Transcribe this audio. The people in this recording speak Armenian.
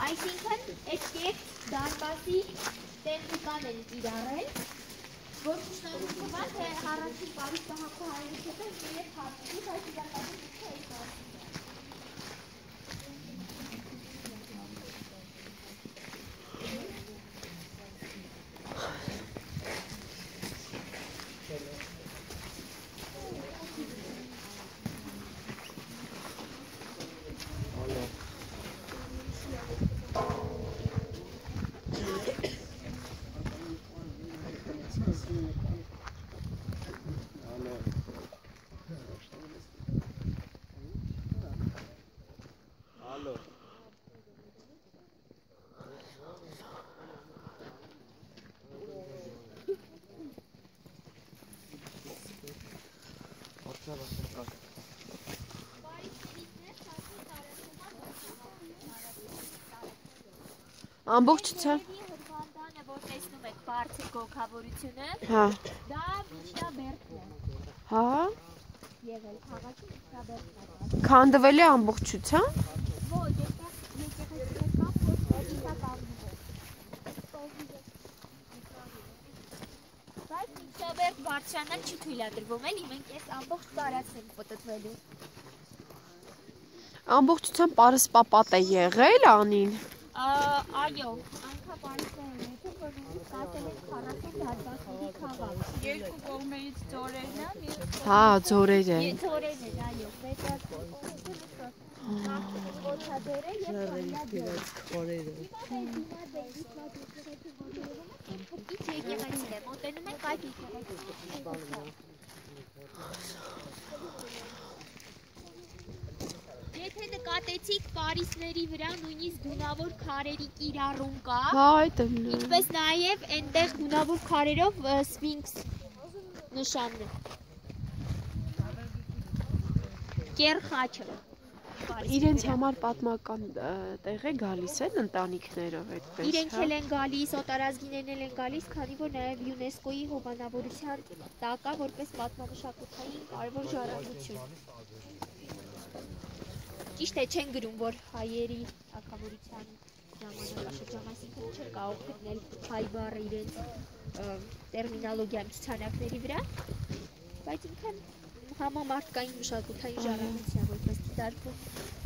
Այսինքն այդ կետ դարպասի տեխնիկան են իրարել, որ շնորհիվան թե առաջին պարիսպը հապու հայերից հետո և հապուց այս իրականում է այս Ամբողջությամբ հրվանդանը, որ տեսնում եք բարձր գոգավորությունը, դա միջնաբերդն է։ Հա։ Եղել քաղաքի միջնաբերդն է։ Քանդվել է ամբողջությամբ։ Ոչ, եկեղեցի կապ, որ իսա կազմում է։ Բայց միջնաբերդ բարձրանալ չի թույլատրվում, էլի մենք այս ամբողջ տարածք ենք պտտվելու։ Ամբողջությամբ պարսպապատ է եղել անին։ Այո, այնքան պարիսպներ են եկել, որ նույնիսկ ասել են 40 դարպասների քաղաք։ Երկու կողմերից ձորերն են և Հա, ձորերը։ Ձորերն են, այո, Կոչաձորը և Խորերը։ Քիչ եկեղեցին է, մոտենում ենք այդ եկեղեցին։ Եթե նկատեցիք պարիսպների վրա նույնիսկ գունավոր քարերի կիրառում կա, ինչպես նաև այնտեղ գունավոր քարերով սվինքս նշանն է։ Կեռ խաչը։ Իրենց համար պատմական տեղ է գալիս են ընտանիքներով այդպես։ Իրենք էլ են գալիս, օտարազգիներն էլ են գալիս, քանի որ նաև ՅՈՒՆԵՍԿՕ-ի հովանավորության տակ է որպես պատմամշակութային կարևոր ժառանգություն։ Ճիշտ է, չեն գրում, որ հայերի թագավորության ժամանակաշրջան, այսինքն չէր կարող գտնել հայ բառը իրենց տերմինոլոգիայում ցուցանակների վրա, բայց ինքն համամարտկային մշակութային ժառանգություն որպես դիտարկվում։